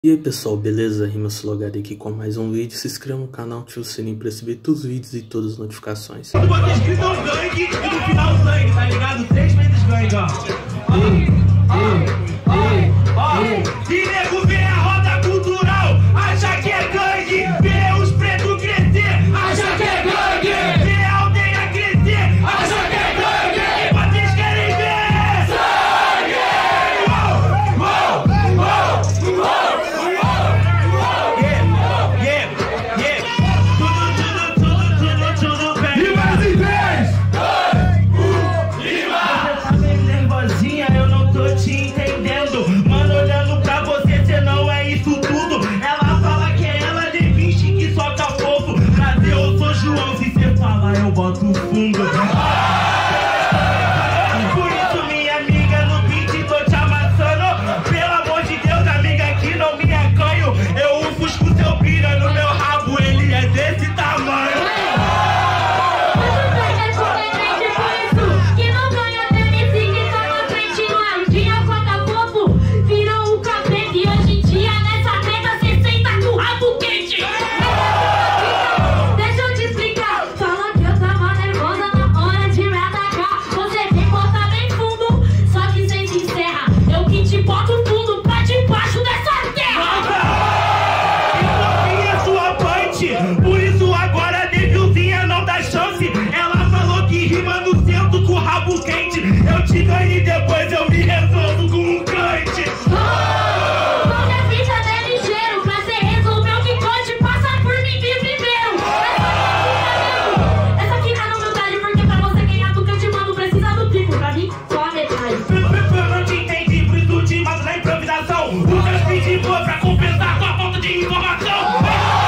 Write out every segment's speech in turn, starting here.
E aí pessoal, beleza? RimaSulogado aqui com mais um vídeo. Se inscreva no canal, ative o sininho pra receber todos os vídeos e todas as notificações. Eu botei escrito gangue e no final sangue, tá ligado? 3 vezes gangue, ó. E nego vê a roda cultural, acha que é gangue. Vê os pretos crescer, acha que é gangue. Vê a aldeia crescer, acha que é gangue. E vocês querem ver sangue! Tudo bem. E mais em 3! Você tá bem nervosinha, eu não tô te entendendo. Mano, olhando pra você, cê não é isso tudo. Ela fala que é ela de 20 que solta fofo. Prazer, eu sou João, se cê fala eu boto fundo. Por isso, minha amiga, no beat tô te amassando. Pelo amor de Deus, amiga, que não me acanho. Eu ofusco seu piranha no meu rabo, ele é desse tamanho. Por isso agora Devilzinha não dá chance. Ela falou que rima no centro com o rabo quente. Eu te ganho e depois eu me resolvo com um cante. Qualquer ficha é ligeiro, pra você resolver o que pode passar por mim primeiro. Essa aqui tá na humildade, porque pra você ganhar do cante, mano, precisa do pico. Pra mim, só a metade. Eu não te entendi, por isso te mato na improvisação. O meu speed foi pra compensar tua falta de informação.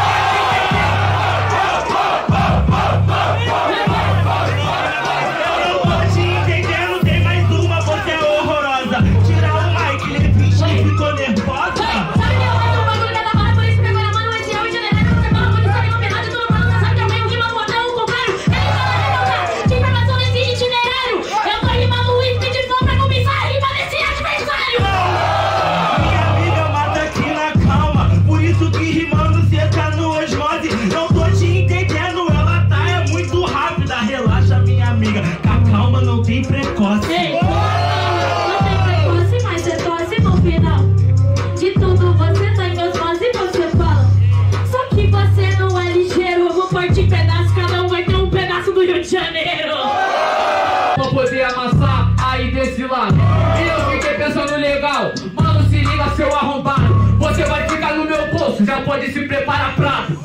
Calma, não tem precoce. Ei, não tem precoce, mas você torce no final. De tudo você tem osmose e você fala. Só que você não é ligeiro. Eu vou partir em pedaços, cada um vai ter um pedaço do Rio de Janeiro. Vou poder amassar aí desse lado. E eu fiquei pensando legal. Mano, se liga, seu arrombado. Você vai ficar no meu bolso, já pode se preparar prato.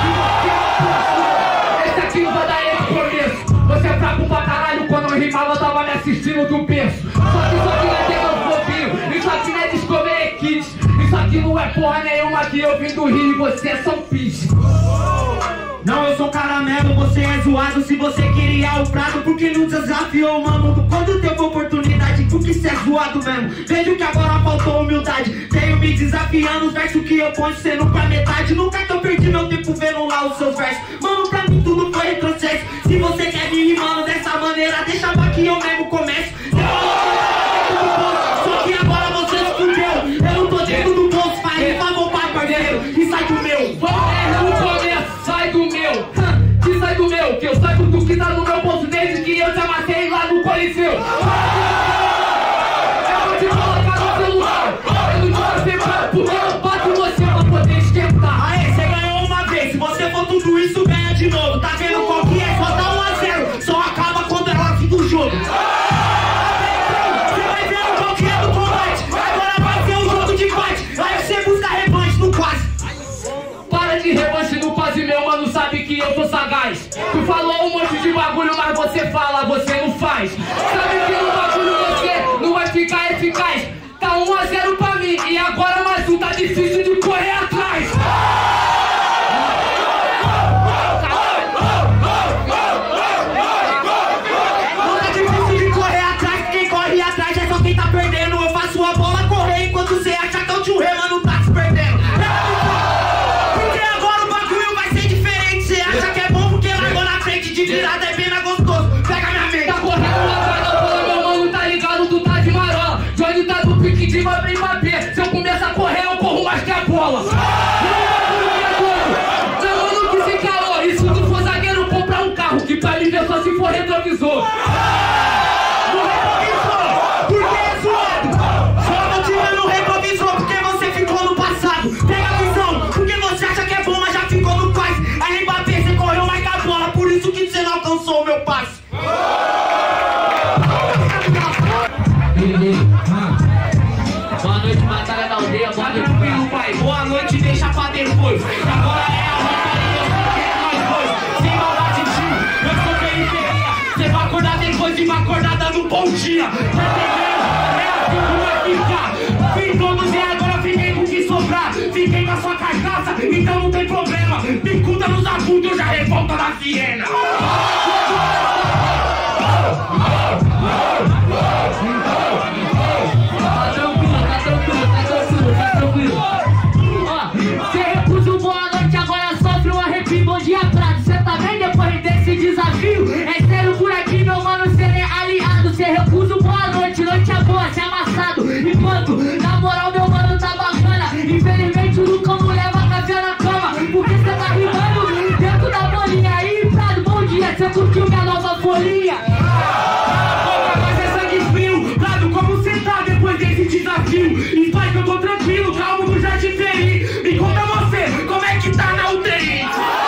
Esse aqui não vai dar esse começo. Você é fraco pra caralho, quando eu rimava eu tava me assistindo do berço. Só que isso aqui não é tema fofinho, isso aqui não é Discovery Kids. Isso aqui não é porra nenhuma que eu vim do Rio e você é São Pete. Não, eu sou caramelo, você é zoado. Se você queria o prato, porque não desafiou, mano. Quando teve oportunidade, porque cê é zoado mesmo. Vejo que agora faltou humildade. Tenho me desafiando, os versos que eu ponho sendo pra metade. Nunca que eu perdi meu tempo vendo lá os seus versos. Mano, pra mim tudo foi retrocesso. Se você quer me rimando dessa maneira, deixa pra que eu mesmo começo. Só que agora você se fudeu. Eu não tô dentro do bolso, faz rimar, vou pra parceiro. E sai do meu. Sai do meu, que sai do meu, que eu saiba do que tá no meu bolso desde que eu te amassei lá no Coliseu. Eu vou te colocar no celular, eu não te acertar, porque eu bato você pra poder esquentar. Aê, você ganhou uma vez, se você for tudo isso, ganha de novo. Tá vendo qual que é? Só dá 1 a 0, só acaba quando é hora do jogo. Você vai ver qual que é do combate, agora vai ser um jogo de fight. Aí você busca revanche no quase. Para de revanche no quase, meu mano, sabe que eu sou sagaz. Tu falou um monte de bagulho, mas você fala, você não faz. Sabe que no bagulho você não vai ficar eficaz. Tá 1 a 0 pra mim, e agora mais um tá difícil de correr atrás. Não é difícil de correr atrás, quem corre atrás é só quem tá perdendo. Eu faço a bola correr enquanto você acha que é o tio Rê, mano, tá se perdendo. Porque agora o bagulho vai ser diferente. Você acha que é bom porque largou na frente, de virada é bem mais gostoso. Pega minha mente. Tá correndo atrás, não bola. Não, mano, que se calou. E se tu for zagueiro, compra um carro, que pra ele ver só se for retrovisor. No retrovisor, porque é zoado. Só não tira no retrovisor, porque você ficou no passado. Pega a visão, porque você acha que é bom, mas já ficou no quase. Aí Mbappé, você correu mais que a bola, por isso que você não alcançou o meu passe. Boa noite, batalha da aldeia, boa noite, Tranquilo, pai, boa noite, deixa pra depois. Agora é a batalha, nós dois. Sem maldade, tio, eu sou periferia. Você vai acordar depois de uma acordada no bom dia. Tá entendendo? É assim que vai ficar. Vim produzir, agora fiquei com o que sobrar. Fiquei com a sua carcaça, então não tem problema. Picuda nos abutres, eu já revolta na Viena. Tá tranquilo. Ó, cê recusa o boa noite, agora sofre um arrepio. Bom dia, Prado, cê tá bem depois desse desafio? É sério por aqui, meu mano, cê é aliado. Cê recusa o boa noite, noite é boa, cê é amassado. Enquanto, na moral, meu mano tá bacana. Infelizmente o Lucão não leva café na cama, porque cê tá rimando dentro da bolinha. Aí, Prado, bom dia, cê curtiu minha nova folhinha? Mas é sangue frio, Prado, como cê tá depois desse desafio? E pai, que eu tô tranquilo, calmo no Jardim Peri. Me conta você, como é que tá na UTI?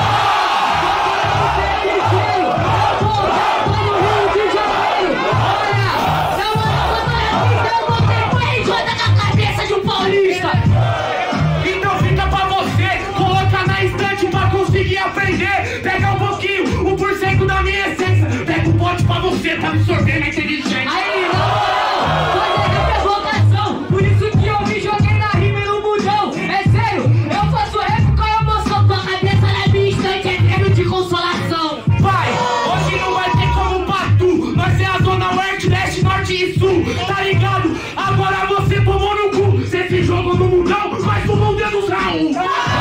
Então fica pra você, coloca na estante pra conseguir aprender. Pega um pouquinho, 1% da minha essência. Pega um pote pra você, pra absorver minha inteligência. Aí, não, é vocação. Por isso que eu me joguei na rima e no mundão. É sério, eu faço rap com a emoção. Tua cabeça na minha estante é treino de consolação. Pai, hoje não vai ter como Patu. Nós é a zona oeste, leste, norte e sul. Tá ligado? Agora você tomou no cu. Você se jogou no mundão, mas tomou o dedo do Raul.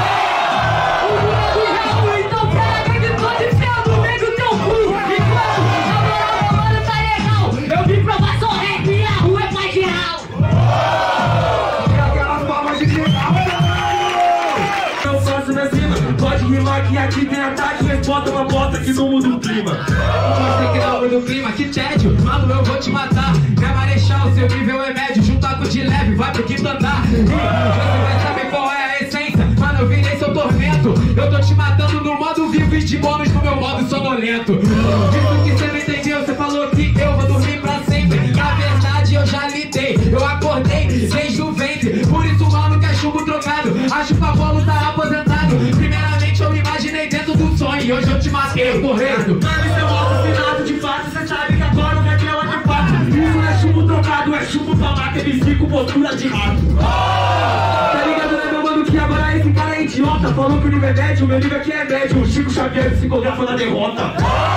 Então pega de todo enfiado no meio do teu cu. Enquanto, na moral, meu mano tá legal. Eu vim provar só rap e a rua é mais geral. E aquelas palmas de geral. Eu faço na cima, pode rimar que aqui tem ataque. Mas bota uma bota que não muda o clima. Você que não muda o clima, que tédio. Mano, eu vou te matar. Minha marechal, seu nível é médio. Junta com de leve, vai pro quinto andar. E você vai saber qual é a essência. Mano, eu virei seu tormento. Eu tô te matando no modo vivo e de bônus no meu modo sonolento. Isso que você não entendeu, você falou que eu vou dormir pra sempre. Na verdade, eu já lidei. Eu acordei desde o ventre. Por isso, mano, que é chumbo trocado. Acho que o Apolo tá aposentado. Primeiramente, eu me imaginei dentro do sonho. E hoje eu te matei correndo. Mano, isso é um assassinato de fato. Cê sabe que agora o que é ela de fato. Isso não é chumbo trocado, é chumbo pra mata. MC com postura de rato. Tá ligado, né, meu mano? Que agora esse cara é idiota. Falou que o nível é médio, o meu nível aqui é médio. O Chico Xavier psicografa na derrota.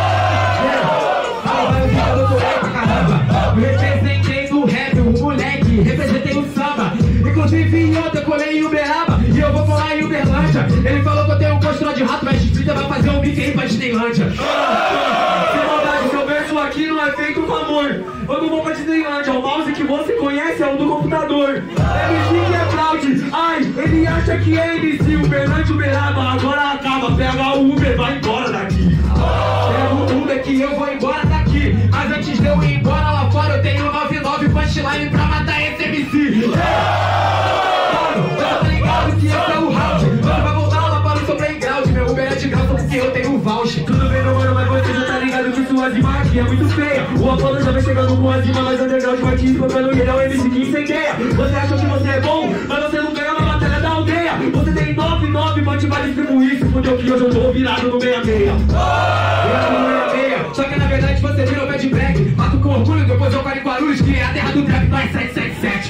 Eu representei no rap, o moleque, representei o samba. Inclusive ontem eu colei em Uberaba e eu vou colar em Uberlândia. Ele falou que eu tenho um postura de rato, mas Frita vai fazer um Mickey aí pra Disneylândia. Sem maldade, seu verso aqui não é feito com amor. Eu não vou pra Disneylândia, o mouse que você conhece é o do computador. MC que é fraude, ai, ele acha que é MC. Uberlândia, Uberaba, agora acaba. Pega o Uber, vai embora daqui. Pega o Uber que eu vou embora daqui. Mas antes de eu ir embora lá fora, eu tenho 99 punchline pra matar esse MC. Mano, eu tô ligado que esse é o round. Mano, vai voltar lá para o seu playground. Meu Uber é de graça porque eu tenho voucher. Tudo bem, meu mano, mas você já tá ligado que sua rima aqui é muito feia. O Apolo já vai chegando com as rimas, mas o underground vai te espancando e ele é o MC que incendeia. Você acha que você é bom, mas você não ganha na batalha da aldeia. Você tem 99, mas vai distribuir. Se fudeu que hoje eu tô virado no 66. Virado no 66. Só que na verdade você virou bad black. Mato com orgulho, depois eu paro em Guarulhos, que é a terra do trap, nós 777.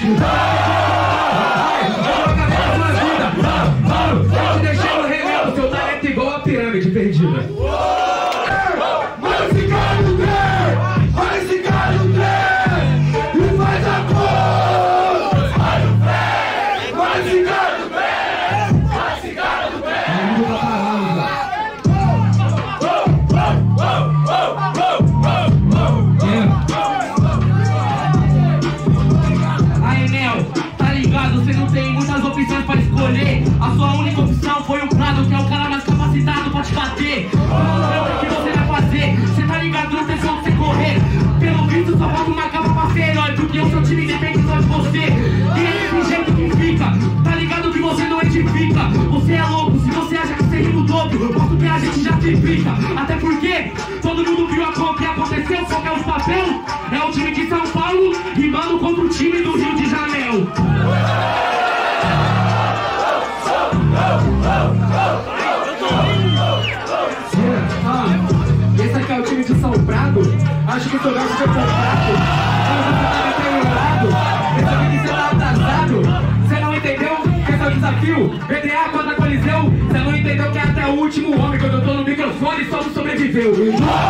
Mano, eu te deixei no relento, seu talento igual a pirâmide perdida. Olha esse cara do trem! Olha esse cara do trem! E faz a cor! Olha o trem! Olha esse cara do trem! Olha esse cara do trem! Aí, Nel, tá ligado? A sua única opção foi o Prado, que é o cara mais capacitado pra te bater. Vamos ver o que você vai fazer. Você tá ligado, não tem como você correr. Pelo visto só falta uma capa pra ser herói, porque o seu time depende só de você. E é desse jeito que fica, tá ligado que você não edifica. Você é louco, se você acha que você rima o dobro, posto que a gente já triplica. Até porque todo mundo viu o que aconteceu, só que é os papel. É o time de São Paulo rimando contra o time do Rio de Janeiro. Esse aqui é o time de São Prado. Acho que o seu gato foi comprado. Mas você tá deteriorado. Esse aqui você tá atrasado. Você não entendeu que esse é o desafio? BDA contra Coliseu. Você não entendeu que é até o último homem. Quando eu tô no microfone só não sobreviveu. A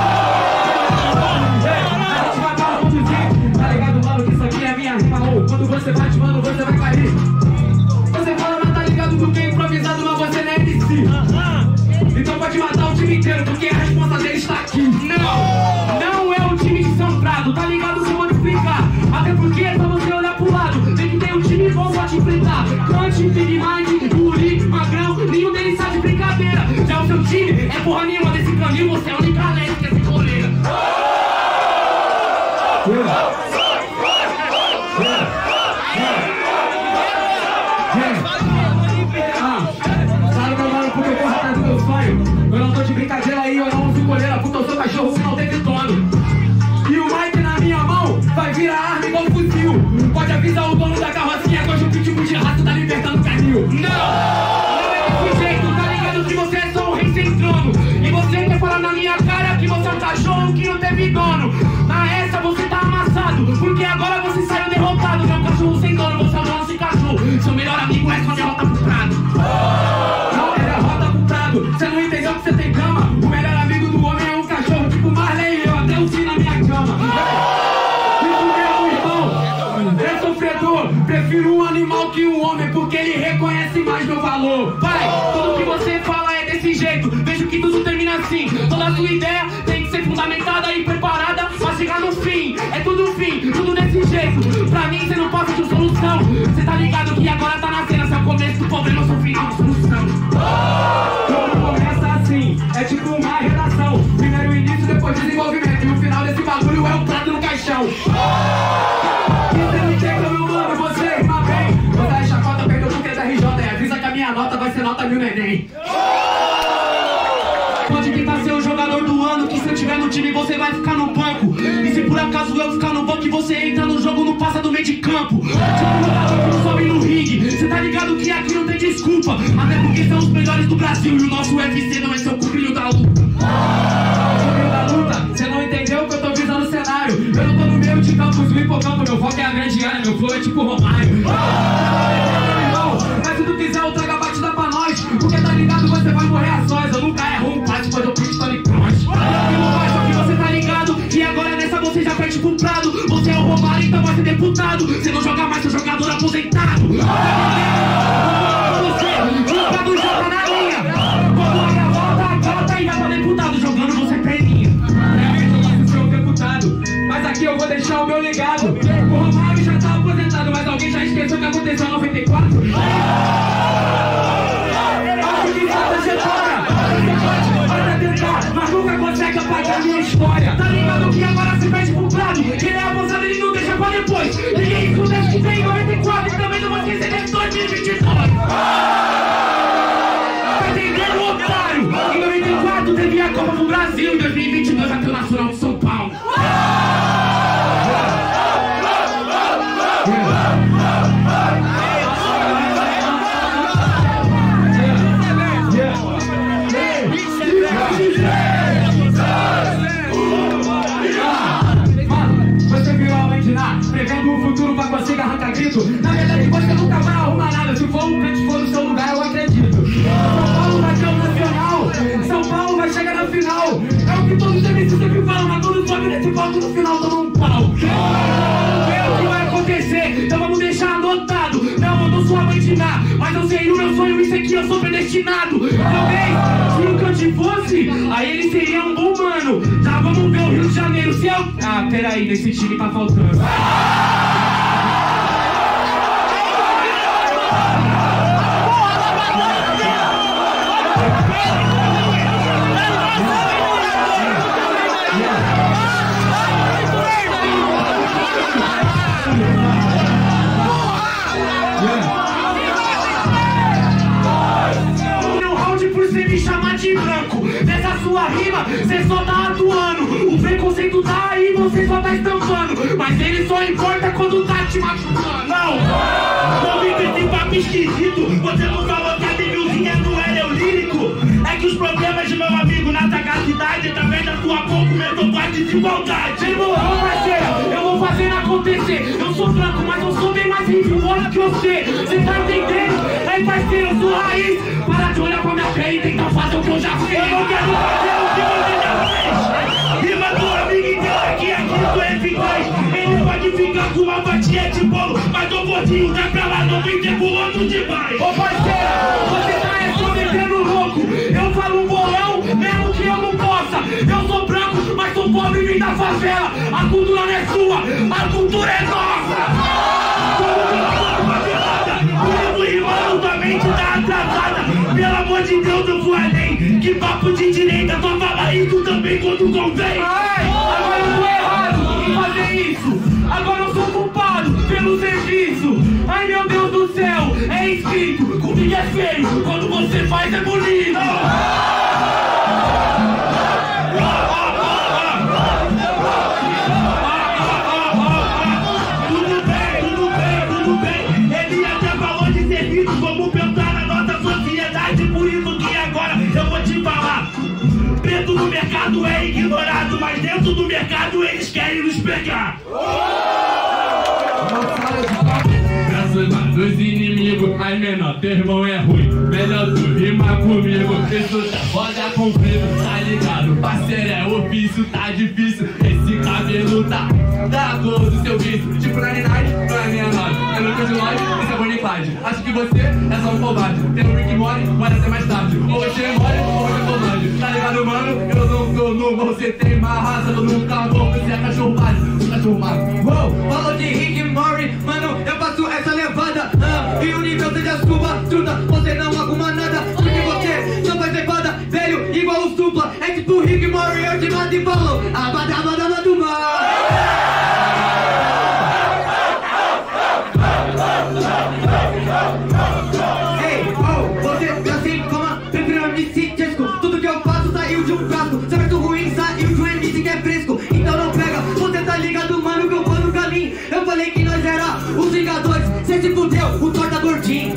gente vai para conduzir. Tá ligado, mano, que isso aqui é minha rima. Quando você bate, mano, você vai cair. Você fala, mas tá ligado que o que é improvisado, mas você não é MC. Então pode matar o time inteiro, porque a resposta dele está aqui. Não é o time de São Prado, tá ligado? Se eu vou te explicar. Até porque é só você olhar pro lado. Tem que ter um time bom pra te enfrentar. Cante, Big Mind, Guri, Magrão, nenhum deles sabe brincadeira. Já o seu time é porra nenhuma desse canil, você é a única lente que é sem goleira. Sabe, meu mano, porque eu corro atrás do meu sonho. Eu não tô de brincadeira aí, eu não uso coleira, porque eu sou cachorro que não teve dono. E o Mike na minha mão vai virar arma igual fuzil. Pode avisar o dono da carrocinha que hoje o pitbull de rato tá libertando o canil. Não é desse jeito, tá ligado que você é só um rei sem trono. E você quer falar na minha cara que você é um cachorro que não teve dono. Na essa você tá amassado, porque agora você saiu derrotado. Não é um cachorro sem dono, você é o dono sem cachorro. Seu melhor amigo é só derrota pro Prado. Não é derrota pro Prado, você não entendeu que você tem cama. O melhor amigo do homem é um cachorro, tipo Marley e eu até o fim na minha cama. É sofredor, prefiro um animal que um homem, porque ele reconhece mais meu valor. Pai, tudo que você fala é desse jeito, vejo que tudo termina assim. Toda a sua ideia tem que ser fundamentada e preparada pra chegar no fim. É tudo fim, tudo desse jeito. Pra mim você não passa de solução. Você tá ligado que agora tá na cena, se é o começo do problema, eu sou o final de solução. Tudo começa assim, é tipo uma redação. Primeiro o início, depois desenvolvimento. E o final desse bagulho é o prato no caixão. Você rima bem. Você é chacota, perdeu porque é da RJ. E avisa que a minha nota vai ser nota 1000 neném. Pode tentar ser o jogador do ano, que se eu tiver no time você vai ficar no banco. E se por acaso eu ficar no banco e você entra no jogo, não passa do meio de campo. Tipo jogador que sobe no ringue. Você tá ligado que aqui não tem desculpa. Até porque são os melhores do Brasil. E o nosso UFC não é seu cupilho da luta. Cupilho da luta, você não entendeu que eu tô visando o cenário. Eu não tô no meio de campos, no hipocampo. Meu foco é a grande área, meu flow é tipo Romário. Mas se tu quiser, eu trago a batida pra nós. Porque tá ligado, você vai morrer a sós. Eu nunca erro um passe, pois eu pinto Tony Cross. Só que você tá ligado, e agora nessa você já perde pro Prado. Você é o Romário, então vai ser deputado. Você não joga mais, seu jogador aposentado. Você, o Prado joga na linha. Quando a volta, a volta e vai pra deputado. Jogando você perninha. É, seu deputado. Mas aqui eu vou deixar o meu legado. O Romário já tá aposentado, mas alguém já esqueceu o que aconteceu em 94? Acho que falta trajetória. Você pode tentar, mas nunca consegue apagar a minha história. Tá ligado que agora você perde pro Prado. Ele é avançado, ele não deixa pra depois. Ninguém escuta que tem em 94 e também não vou esquecer de 2022. Tá entendendo, otário? Em 94 teve a Copa pro Brasil, em 2022 até o Nacional de São Paulo. Você virou a mãe de Ná, prevendo o futuro pra conseguir arrancar grito. Na verdade você nunca vai arrumar nada. Se for um canto for no seu lugar, eu acredito. São Paulo vai ter o nacional, São Paulo vai chegar na final. É o que todos os MCs sempre falam, mas todos sobem nesse palco no final tomam um pau. Vamos ver o que vai acontecer, então vamos deixar anotado. Não, eu não sou a mãe de Ná, mas eu sei o meu sonho, isso aqui eu sou predestinado. Talvez, se o Cante fosse, aí ele seria um bom mano. Já vamos ver o Rio de Janeiro, se eu... Ah, peraí, nesse time tá faltando. de branco. Nessa sua rima, cê só tá atuando. O preconceito tá aí, você só tá estampando. Mas ele só importa quando tá te machucando. Não vem com esse papo esquisito. Você não falou que a debilzinha não era eu lírico. É que os problemas de meu amigo na sagacidade, através da sua boca, começou com a desigualdade. Ô parceiro, eu vou fazendo acontecer. Eu sou branco, mas eu sou bem mais rival que você. Cê tá entendendo? Aí parceiro, eu sou raiz. Para de olhar pra minha pele e tentar fazer o que eu já fiz. Eu não quero fazer o que você já fez. Rima do amigo inteiro aqui sou eficaz. Ele pode ficar com uma fatia de bolo, mas o gordinho tá pra lá, não vem ter pulando demais. Ô parceiro, você tá só metendo louco. Eu falo um bolão, mesmo que eu não possa. Eu sou branco, mas sou pobre e vim da favela. A cultura não é sua, a cultura é nossa. Como que eu falo favelada? O livro rimando, tua mente tá atrasada. Pelo amor de Deus, eu vou além. Que papo de direita, só fala isso também quando convém. Ai, agora eu tô errado em fazer isso. Agora eu sou culpado pelo serviço. Ai meu Deus do céu, é escrito. Comigo é feio, quando você faz é bonito. Tudo bem. Ele até falou de serviço, como pensar na nossa sociedade. Por isso que agora eu vou te falar. Preto no mercado é ignorado, mas dentro do mercado eles querem nos pegar. Dos inimigos, ai menor, teu irmão é ruim. Melhor tu rimar comigo. Isso tá roda comprido, tá ligado? Parceiro, é ofício, tá difícil. Esse cabelo tá da cor do seu vício. Tipo 99, não é 69. É Lucas de Lloyd, isso é Bonnie Clyde. Acho que você é só um covarde. Tem um Rick Morty, pode ser mais tarde. Ou você morre, ou você comande. Tá ligado, mano? Eu não sou novo. Você tem uma raça, eu nunca vou. Você é cachorro básico, cachorro mágico. Uou, falou de Rick Morty, mano, eu faço essa levada. E o nível seja suba, truta, você não arruma nada. Porque você não faz levada, velho, igual o supla. É tipo Rick Morty, eu te mato e falo abadabadabaduma. Ei, oh, você assim como prefiro MC Jesco. Tudo que eu faço saiu de um frasco. Seu verso ruim saiu de um MC que é fresco. Então não pega, você tá ligado, mano, que eu vou no caminho. Eu falei que nós era os Vingadores. Cê se fudeu, o Thor tá gordinho.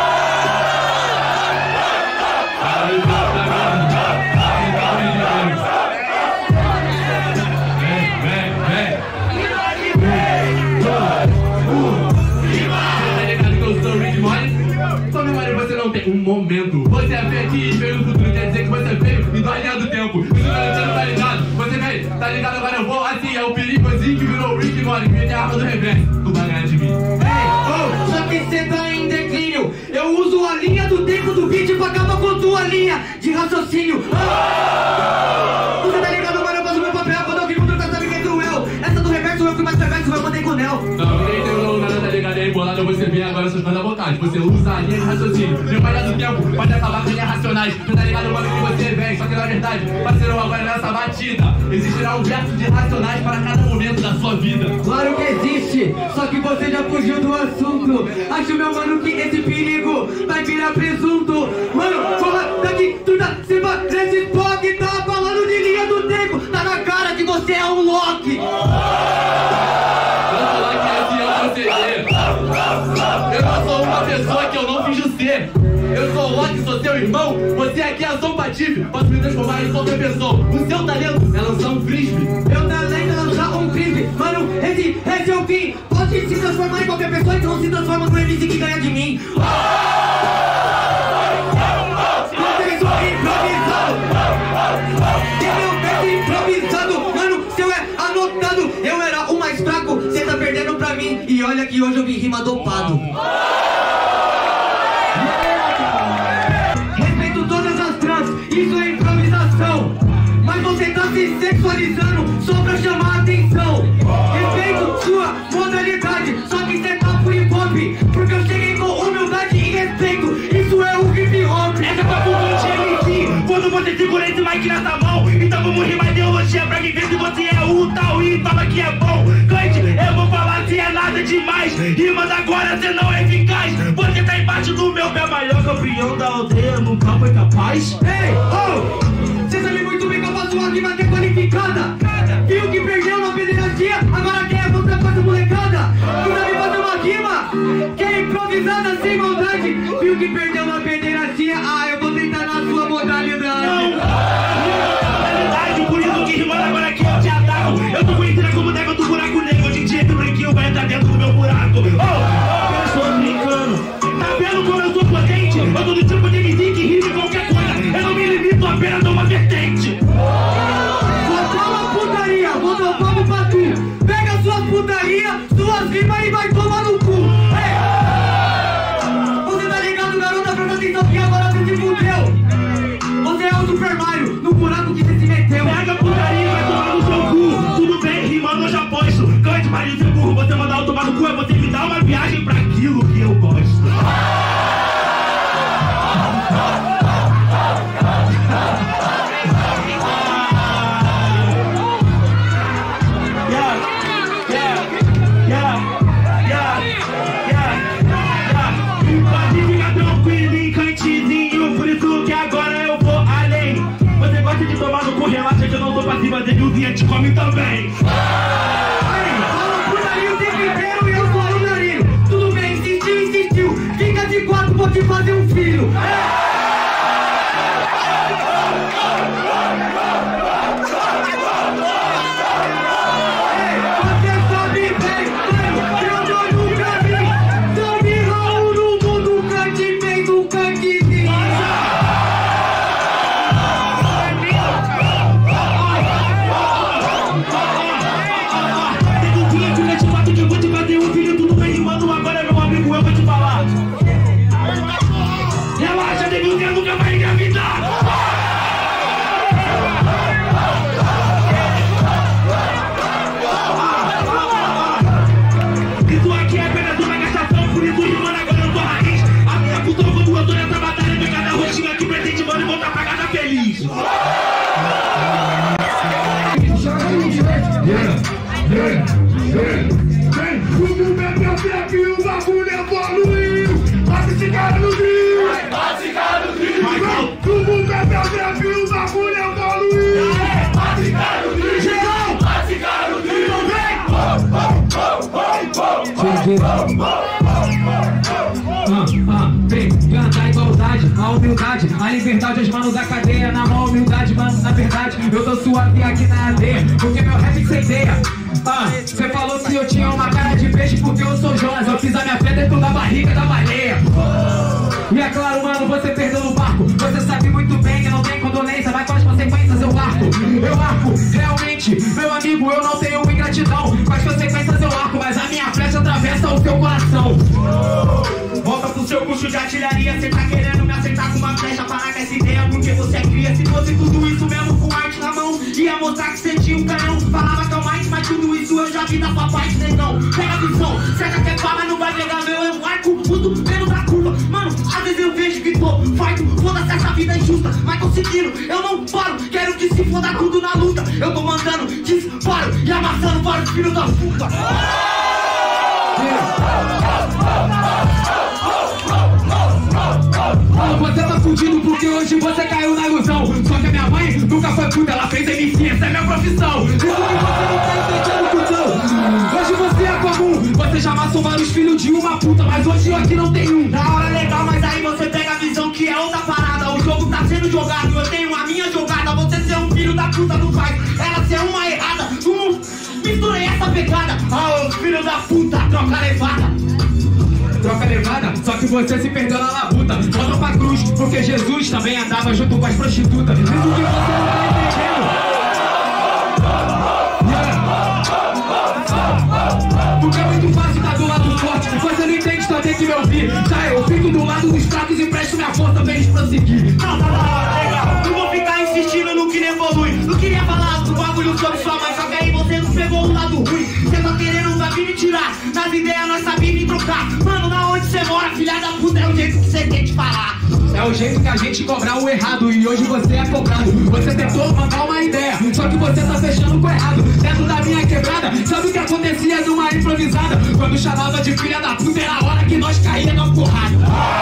Um momento. Você é feio aqui, veio no futuro, quer dizer que você veio e tá alinhando o tempo. Isso não tá ligado, você veio, tá ligado, agora eu vou assim. É o perigozinho que virou o Rick Morty, que tem a arma do reverso. Tu vai ganhar de mim. Oh, só que cê tá em declínio. Eu uso a linha do tempo do vídeo pra acabar com tua linha de raciocínio. Você tá ligado, mano, eu faço meu papel. Quando eu vi muito, tá sabe quem sou eu. Essa do reverso, eu fui mais perverso, eu mandei com o Nel. Não, ninguém entendeu nada, tá ligado? É embolado, você vem agora suas coisas à vontade. Você usa a linha de raciocínio. Depois do tempo, pode acabar com linhas racionais. Tu tá ligado, mano, que você vem. Só que na verdade, parceiro, agora nessa batida existirá um verso de racionais para cada momento da sua vida. Claro que existe, só que você já fugiu do assunto. Acho, meu mano, que esse perigo vai virar presunto. Mano, porra, daqui tu tá se parece POC. Tá falando de linha do tempo. Tá na cara que você é um Loki. Eu não sou uma pessoa que eu não finjo ser. Eu sou o Loki, sou seu irmão. Você aqui é a Zombatife. Posso me transformar em outra pessoa. O seu talento é lançar um frisbee. Meu talento é lançar um frisbee. Mano, esse é o fim. Pode se transformar em qualquer pessoa, então se transforma no MC que ganha de mim. Improvisado, mano, seu é anotado. Eu era o mais fraco, cê tá perdendo pra mim. E olha que hoje eu vi rima dopado. Respeito todas as trans, isso é improvisação. Mas você tá se sexualizando só pra chamar a atenção. Respeito sua modalidade, só que cê tá pro hip hop. Porque eu cheguei com humildade e respeito. Isso é o hip hop. Essa é pra público de MC. Quando você segura esse mic nessa mão, então vamos rimar ideologia pra quem vê se você é o tal e fala que é bom. Cante, eu vou falar se é nada demais. Rimas agora, cê não é eficaz. Você tá em Debaixo do meu pé maior, campeão da aldeia, nunca foi capaz. Ei, oh! Cê sabe muito bem que eu faço uma rima que é qualificada. Viu que perdeu na pederastia, agora quer mostrar pra essa molecada. Tu sabe fazer uma rima que é improvisada sem maldade. Viu que perdeu na pederastia, eu vou tentar na sua modalidade. Não, por isso que rimando agora que eu te ataco. Eu tô conhecida como nega do buraco negro. Hoje em dia esse branquinho vai entrar dentro do meu buraco. Eu sou brincando. Tá vendo como eu sou potente? Eu tô do tipo de MC que rime qualquer coisa. Eu não me limito apenas a uma vertente. Vou dar uma putaria, vou dar palmo pra tu. Pega sua putaria, suas rimas e vai tomar no cu. Ei! Você tá ligado, garota? Presta atenção que agora você se fudeu. Você é o Super Mario, no buraco que você se meteu. Pega a putaria e vai tomar no seu cu. Tudo bem, rimando eu já posto. Cante, marido, seu burro, você mandar eu tomar no cu. É você me dar uma viagem pra aquilo que eu gosto. Pode ficar tranquilo em cantezinho, por isso que agora eu vou além. Você gosta de tomar no cu, relaxa que eu não tô passiva, Devilzinha te come também. Fala putaria o tempo inteiro e eu sou o Narinho. Tudo bem, insistiu. Fica de quatro, vou te fazer um filho. Relaxa, Devilzinha nunca vai engravidar. Isso aqui é apenas uma gastação, por isso rimando agora eu tô raiz. A minha cultura quando eu tô nessa batalha, vem cada roxinho aqui presente, mano, e voltar pra casa feliz. Tudo bem, o bagulho evoluiu. Pode ficar no rio. Pode ficar no rio. Tudo bem, o bagulho evoluiu. Pode ficar no rio. Geral. Pode ficar no rio. Vem cantar a igualdade, a humildade, a liberdade, os manos da cadeia. Na mão, humildade, mano, na verdade eu tô suave aqui na areia, porque meu rap sem ideia. Cê falou que eu tinha uma cara de peixe porque eu sou Jonas. Eu fiz a minha fé dentro da barriga da baleia. E é claro, mano, você perdeu no barco. Você sabe muito bem que não tem condolência, vai com as consequências eu arco. Eu arco, realmente, meu amigo, eu não tenho ingratidão. Com as consequências eu arco, mas a minha flecha atravessa o seu coração. Volta pro seu curso de artilharia. Cê tá querendo me acertar com uma flecha, parar com essa ideia porque você é cria. Se fosse tudo isso mesmo com arte na mão, ia mostrar que cê tinha um canhão. Falava que é o mais, mas tudo isso eu já vi da sua parte, negão. Pega a visão, certa que é pá, mas não vai pegar meu. Eu arco muito menos da curva. Mano, às vezes eu vejo que tô farto. Foda-se essa vida injusta, mas conseguindo, eu não paro. Quero que se foda tudo na luta. Eu tô mandando disparo e amassando vários filhos da puta. Você tá fudido porque hoje você caiu na ilusão. Só que a minha mãe nunca foi puta, ela fez MC, essa é minha profissão. Isso que você não tá entendendo, cuzão. Hoje você é comum, você já amassou vários filhos de uma puta, mas hoje eu aqui não tem um. Da hora legal, mas aí você pega a visão que é outra parada. O jogo tá sendo jogado, eu tenho a minha jogada. Você ser um filho da puta não faz, ela ser uma errada. Misturei essa pegada. Os filhos da puta, troca levada. Troca levada, só que você se perdeu na labuta. Volta pra cruz, porque Jesus também andava junto com as prostitutas. Isso que você não tá entendendo. Porque é muito fácil estar do lado forte. Você não entende, só tem que me ouvir. Já eu fico do lado dos fracos e presto minha força pra eles prosseguir. Não, legal. Não vou ficar insistindo no que não evolui. Não queria falar do bagulho sobre sua mãe, só que aí você não pegou o lado ruim. Você tá querendo vir me tirar. Nas ideias nós sabemos me trocar. Mano, na onde você mora, filha da puta, é o jeito que você tem de falar. É o jeito que a gente cobrar o errado. E hoje você é cobrado. Você tentou mandar uma ideia, só que você tá fechando com o errado. Dentro da minha quebrada, sabe o que acontecia numa improvisada? Quando chamava de filha da puta, era a hora que nós caía na porrada.